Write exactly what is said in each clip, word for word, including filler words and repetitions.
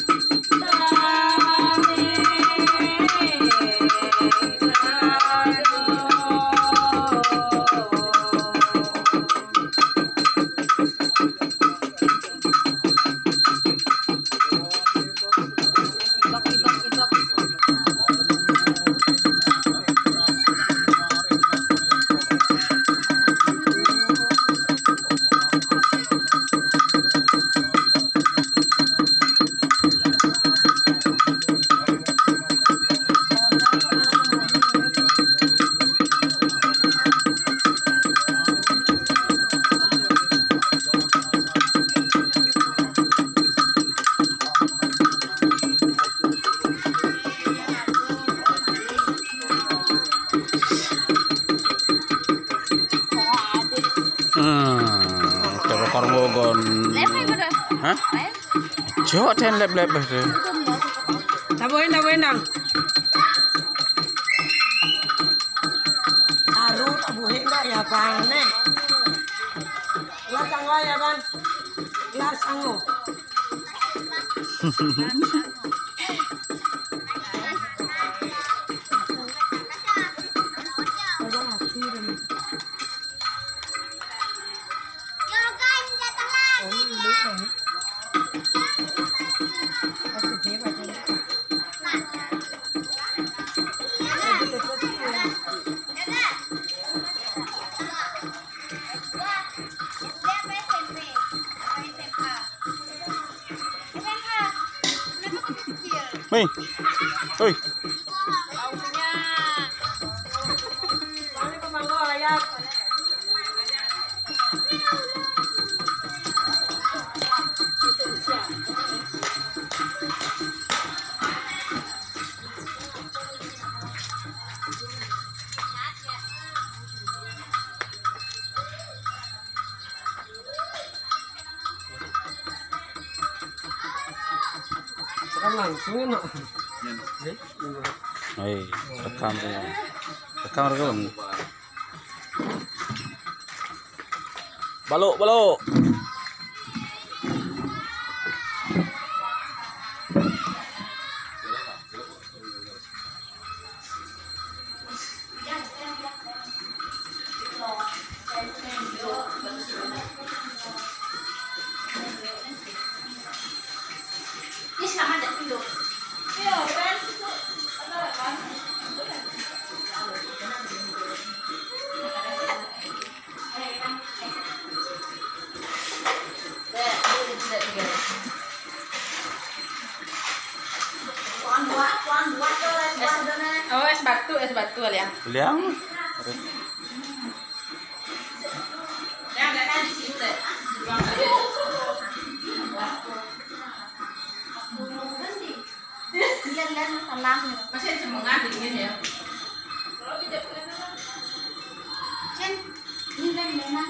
Kormogon. Hah? Jauh ten lep lep deh. Tabuin tabuin dong. Aru tabuin enggak ya bang nih. Gelas sanggo ya bang. Gelas sanggo. Hei, hei. Langsung ya nak. Hei, rekam ya. Rekam rekam. Balok balok. Oh, es batu, es batu ya. Liang. Ya, ada kan di situ deh. Lihat-lihat salah. Masih semangat ini ya. Cen, ini kan memang.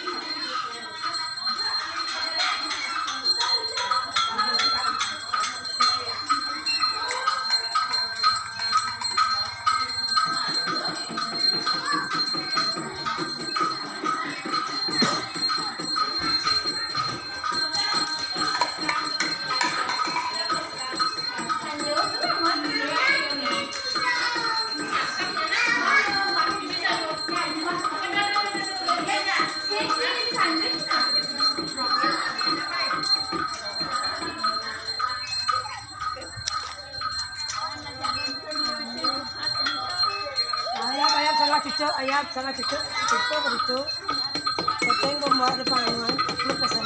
Cucuk ayat sangat cucuk cucuk begitu seteng membawa depan dengan lukasan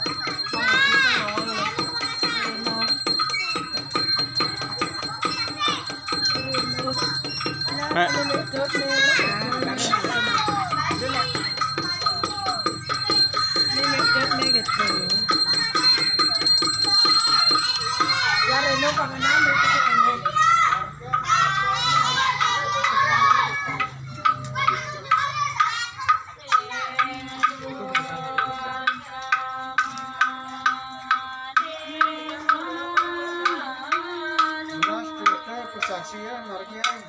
kesaksian hargian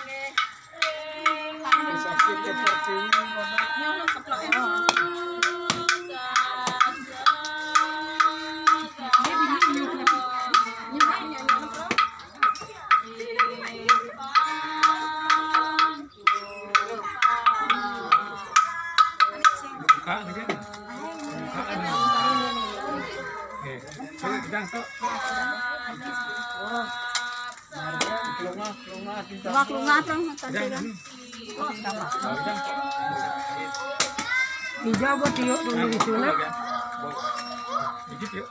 kesaksian seperti ini Kelungah, kelungah, cinta. Lunga-lunga dong tadi kan. Hijau buat tiup dulu di sana. Dikit yuk.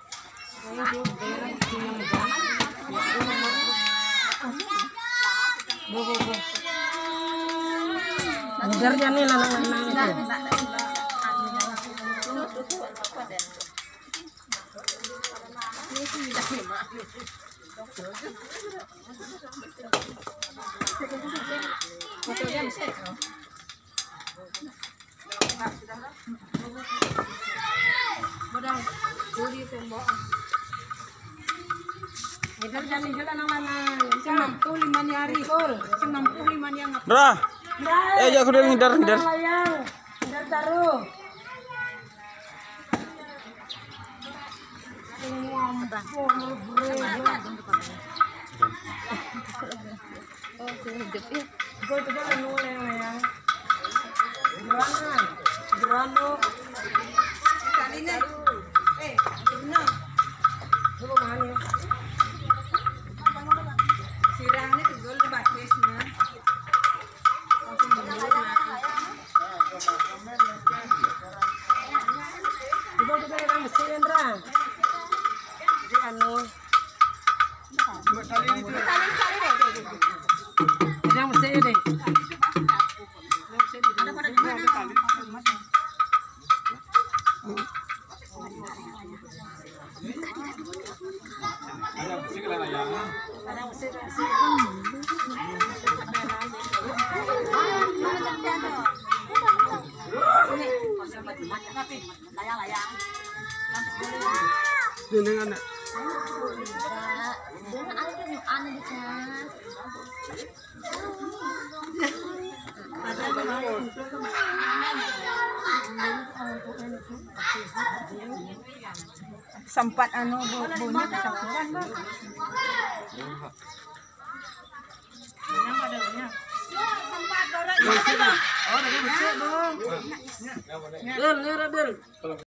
Biar dia nih lanang-lanang. Biar dia nih lanang-lanang. enam puluh lima hari. enam puluh lima yang Dah. Eh, ya aku udah ngidar, ngidar. Layang, ngidar taruh. Gue juga anu layang-layang. Gerana, gerano. Kaline. Eh, benar. Coba mana ya? Sirangnya tegol di batisnya. Coba kita yang mesin rang. Jadi anu. Yang mesin deh. Dengan Sempat anu bunyi kesakuran bang. Sempat dorong. Oh, ada mesin dong. Bil, bil, bil.